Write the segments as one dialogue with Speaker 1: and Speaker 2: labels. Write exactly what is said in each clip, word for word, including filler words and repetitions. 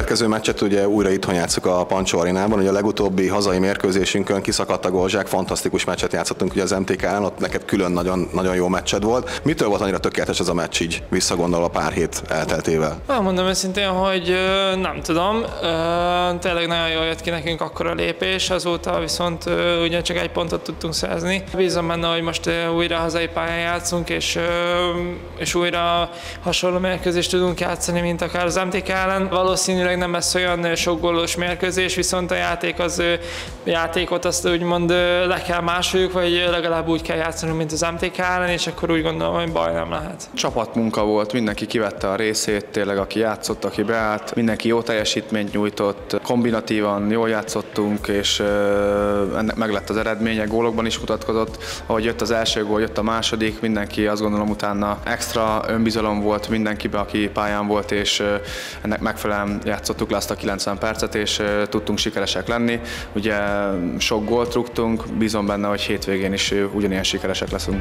Speaker 1: következő meccset ugye újra itthon játszuk a Pancsó Arénában, ugye a legutóbbi hazai mérkőzésünkön kiszakadt a gólzsák, fantasztikus meccset játszottunk ugye az em té ká ellen, ott neked külön nagyon, nagyon jó meccsed volt. Mitől volt annyira tökéletes ez a meccs így visszagondolva pár hét elteltével?
Speaker 2: Mondom őszintén, hogy nem tudom, tényleg nagyon jól jött ki nekünk akkor a lépés, azóta viszont ugye csak egy pontot tudtunk szerezni. Bízom benne, hogy most újra hazai pályán játszunk, és, és újra hasonló mérkőzést tudunk játszani, mint akár az em té ká ellen. Valószínűleg nem lesz olyan sok gólos mérkőzés, viszont a játék az játékot azt úgymond le kell másoljuk, vagy legalább úgy kell játszani, mint az em té ká ellen, és akkor úgy gondolom, hogy baj nem lehet.
Speaker 3: Csapatmunka volt, mindenki kivette a részét, tényleg aki játszott, aki beállt, mindenki jó teljesítményt nyújtott, kombinatívan jól játszottunk, és ennek meg lett az eredménye, gólokban is mutatkozott, ahogy jött az első gól, jött a második, mindenki azt gondolom utána extra önbizalom volt mindenkiben, aki pályán volt, és ennek megfelelően játszottuk le azt a kilencven percet, és tudtunk sikeresek lenni. Ugye sok gólt rúgtunk, bízom benne, hogy hétvégén is ugyanilyen sikeresek leszünk.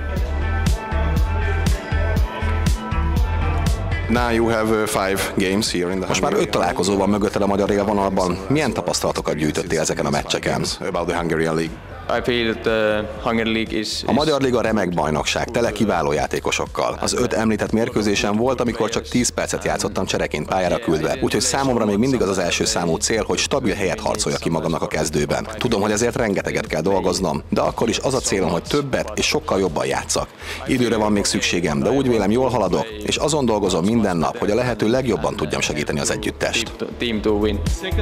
Speaker 1: Now you have five games here in the Most már öt találkozó van mögötted a magyar élvonalban. Milyen tapasztalatokat gyűjtöttél ezeken a meccseken? About the Hungarian League.
Speaker 4: I feel that the Hungary League is, is...
Speaker 1: A Magyar Liga remek bajnokság, tele kiváló játékosokkal. Az öt említett mérkőzésen volt, amikor csak tíz percet játszottam csereként pályára küldve, úgyhogy számomra még mindig az az első számú cél, hogy stabil helyet harcoljak ki magamnak a kezdőben. Tudom, hogy ezért rengeteget kell dolgoznom, de akkor is az a célom, hogy többet és sokkal jobban játszak. Időre van még szükségem, de úgy vélem jól haladok, és azon dolgozom minden nap, hogy a lehető legjobban tudjam segíteni az együttest.
Speaker 4: Team to win.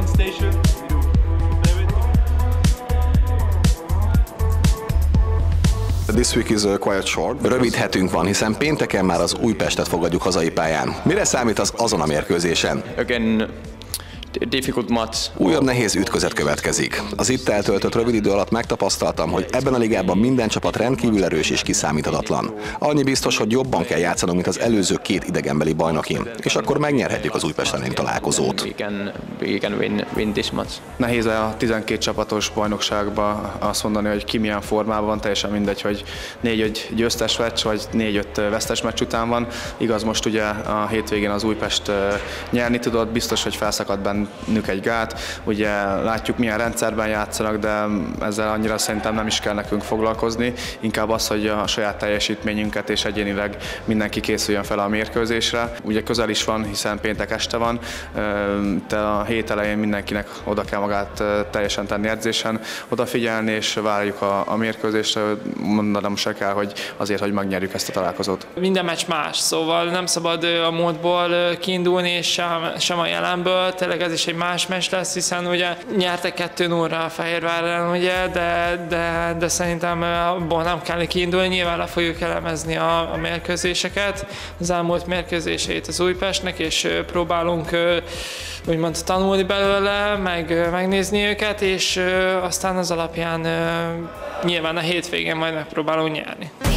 Speaker 1: This week is quite short. Rövid hetünk van, hiszen pénteken már az Újpestet fogadjuk hazai pályán. Mire számítasz azon a mérkőzésen?
Speaker 4: Again, difficult match.
Speaker 1: Újabb nehéz ütközet következik. Az itt eltöltött rövid idő alatt megtapasztaltam, hogy ebben a ligában minden csapat rendkívül erős és kiszámíthatatlan. Annyi biztos, hogy jobban kell játszanunk, mint az előző két idegenbeli bajnokin, és akkor megnyerhetjük az Újpest elleni találkozót.
Speaker 4: We can, we can win, win this match.
Speaker 3: Nehéz a tizenkét csapatos bajnokságban azt mondani, hogy ki milyen formában van, teljesen mindegy, hogy négy-öt győztes meccs, vagy négy-öt vesztes meccs után van. Igaz, most ugye a hétvégén az Újpest nyerni tudott, biztos, hogy felszakadt bennük egy gát. Ugye látjuk, milyen rendszerben játszanak, de ezzel annyira szerintem nem is kell nekünk foglalkozni. Inkább az, hogy a saját teljesítményünket és egyénileg mindenki készüljön fel a mérkőzésre. Ugye közel is van, hiszen péntek este van, de a hét elején mindenkinek oda kell magát teljesen tenni edzésen, odafigyelni, és várjuk a, a mérkőzésre. Mondanom se kell, hogy azért, hogy megnyerjük ezt a találkozót.
Speaker 2: Minden meccs más, szóval nem szabad a múltból kiindulni, és sem, sem a jelenből. Tényleg ez is egy más meccs lesz, hiszen ugye nyertek kettő nullra a Fehérvár ellen, ugye, de, de, de szerintem abból nem kell kiindulni, nyilván le fogjuk elemezni a, a mérkőzéseket, az elmúlt mérkőzéseit az Újpestnek, és próbálunk úgymond tanulni belőle, meg megnézni őket, és aztán az alapján nyilván a hétvégén majd megpróbálunk nyerni.